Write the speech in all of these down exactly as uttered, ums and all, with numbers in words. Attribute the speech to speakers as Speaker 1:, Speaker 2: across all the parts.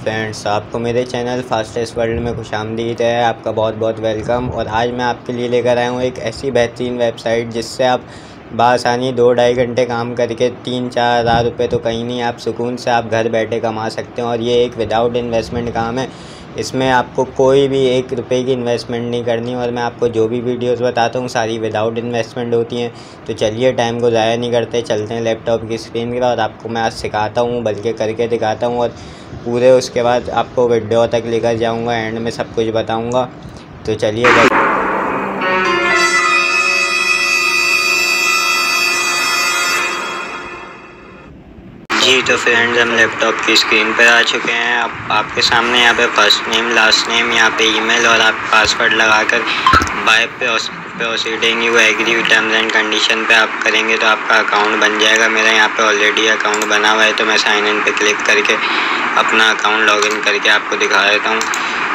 Speaker 1: Friends, आपको मेरे channel fastest world में खुशामदीद है। आपका बहुत बहुत वेलकम। और आज मैं आपके लिए लेकर आया हूँ एक ऐसी बेहतरीन वेबसाइट जिससे आप बासानी दो ढाई घंटे काम करके तीन चार हज़ार रुपये तो कहीं नहीं, आप सुकून से आप घर बैठे कमा सकते हैं। और ये एक विदाउट इन्वेस्टमेंट काम है। इसमें आपको कोई भी एक रुपए की इन्वेस्टमेंट नहीं करनी। और मैं आपको जो भी वीडियोस बताता हूँ सारी विदाउट इन्वेस्टमेंट होती हैं। तो चलिए टाइम को ज़ाया नहीं करते, चलते हैं लैपटॉप की स्क्रीन की। और आपको मैं आज सिखाता हूँ, बल्कि करके दिखाता हूँ। और पूरे उसके बाद आपको वीडियो तक लेकर जाऊँगा, एंड में सब कुछ बताऊँगा। तो चलिए जी, तो फ्रेंड्स हम लैपटॉप की स्क्रीन पर आ चुके हैं। अब आप, आपके सामने यहाँ पे फर्स्ट नेम, लास्ट नेम, यहाँ पे ईमेल और आप पासवर्ड लगाकर by proceeding you agree terms and condition पे आप करेंगे तो आपका अकाउंट बन जाएगा। मेरा यहाँ पे ऑलरेडी अकाउंट बना हुआ है, तो मैं साइन इन पे क्लिक करके अपना अकाउंट लॉगिन करके आपको दिखा देता हूँ।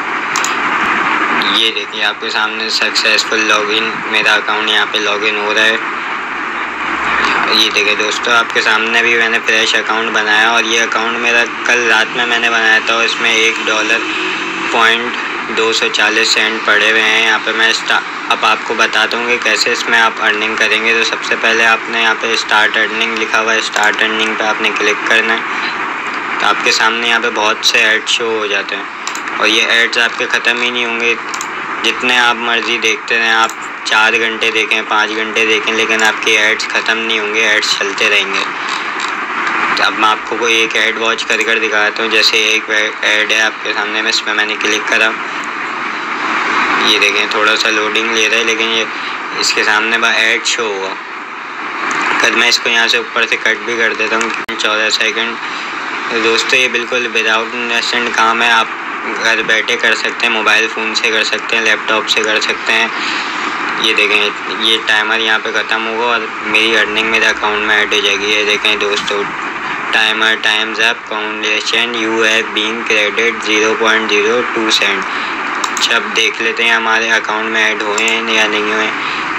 Speaker 1: ये देखिए आपके सामने सक्सेसफुल लॉगिन, मेरा अकाउंट यहाँ पे लॉगिन हो रहा है। ये देखिए दोस्तों, आपके सामने भी मैंने फ्रेश अकाउंट बनाया। और ये अकाउंट मेरा कल रात में मैंने बनाया था। और इसमें एक डॉलर पॉइंट दो सौ चालीस सेंट पड़े हुए हैं। यहाँ पे मैं अब आपको बताता हूँ कि कैसे इसमें आप अर्निंग करेंगे। तो सबसे पहले आपने यहाँ पे स्टार्ट अर्निंग लिखा हुआ है, स्टार्ट अर्निंग पे आपने क्लिक करना है। तो आपके सामने यहाँ पे बहुत से ऐड शो हो जाते हैं। और ये ऐड्स आपके ख़त्म ही नहीं होंगे, जितने आप मर्ज़ी देखते रहें। आप चार घंटे देखें, पाँच घंटे देखें, लेकिन आपके ऐड्स ख़त्म नहीं होंगे, ऐड्स चलते रहेंगे। तो अब मैं आपको कोई एक ऐड वॉच कर कर दिखाता हूँ। जैसे एक ऐड है आपके सामने में, इसमें मैंने क्लिक करा। ये देखें थोड़ा सा लोडिंग ले रहा है, लेकिन ये इसके सामने बा ऐड शो हुआ। अगर मैं इसको यहाँ से ऊपर से कट भी कर देता हूँ चौदह सेकेंड। तो दोस्तों ये बिल्कुल विदाउट इन्वेस्टमेंट काम है। आप घर बैठे कर सकते हैं, मोबाइल फ़ोन से कर सकते हैं, लैपटॉप से कर सकते हैं। ये देखें ये टाइमर यहाँ पे ख़त्म होगा और मेरी अर्निंग मेरे अकाउंट में ऐड हो जाएगी। ये देखें दोस्तों, टाइमर टाइम्स अप, काउंटेशन you have been credit zero point zero two cent. जब देख लेते हैं हमारे अकाउंट में ऐड हुए हैं या नहीं हुए।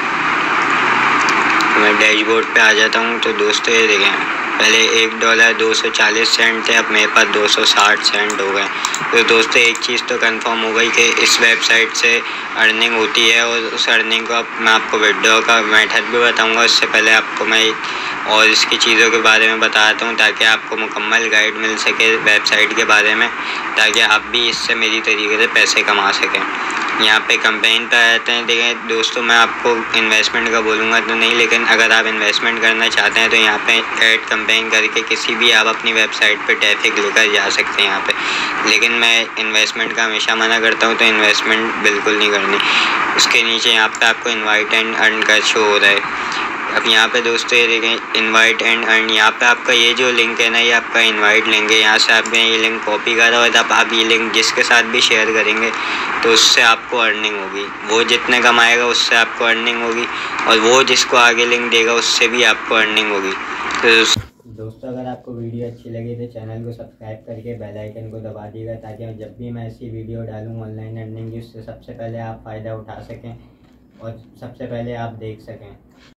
Speaker 1: मैं डैशबोर्ड पे आ जाता हूँ। तो दोस्तों ये देखें, पहले एक डॉलर दो सौ चालीस सेंट थे, अब मेरे पास दो सौ साठ सेंट हो गए। तो दोस्तों एक चीज़ तो कंफर्म हो गई कि इस वेबसाइट से अर्निंग होती है। और उस अर्निंग को अब मैं आपको वीडियो का मेथड भी बताऊंगा। उससे पहले आपको मैं और इसकी चीज़ों के बारे में बताता हूं, ताकि आपको मुकम्मल गाइड मिल सके वेबसाइट के बारे में, ताकि आप भी इससे मेरी तरीके से पैसे कमा सकें। यहाँ पे कैंपेन पे आते हैं। देखें दोस्तों, मैं आपको इन्वेस्टमेंट का बोलूँगा तो नहीं, लेकिन अगर आप इन्वेस्टमेंट करना चाहते हैं तो यहाँ पे ऐड कैंपेन करके किसी भी आप अपनी वेबसाइट पे ट्रैफिक लेकर जा सकते हैं यहाँ पे। लेकिन मैं इन्वेस्टमेंट का हमेशा मना करता हूँ, तो इन्वेस्टमेंट बिल्कुल नहीं करनी। उसके नीचे यहाँ पे आपको इन्वाइट एंड अर्न का शो हो रहा है। अब यहाँ पे दोस्तों ये देखें इनवाइट एंड अर्न, यहाँ पे आपका ये जो लिंक है ना, ये आपका इनवाइट लिंक है। यहाँ से आपने ये लिंक कॉपी करा और अब आप ये लिंक जिसके साथ भी शेयर करेंगे तो उससे आपको अर्निंग होगी। वो जितने कमाएगा उससे आपको अर्निंग होगी, और वो जिसको आगे लिंक देगा उससे भी आपको अर्निंग होगी। तो दोस्तों अगर आपको वीडियो अच्छी लगी तो चैनल को सब्सक्राइब करके बेल आइकन को दबा दीजिएगा, ताकि जब भी मैं ऐसी वीडियो डालूँ ऑनलाइन अर्निंग की, उससे सबसे पहले आप फ़ायदा उठा सकें और सबसे पहले आप देख सकें।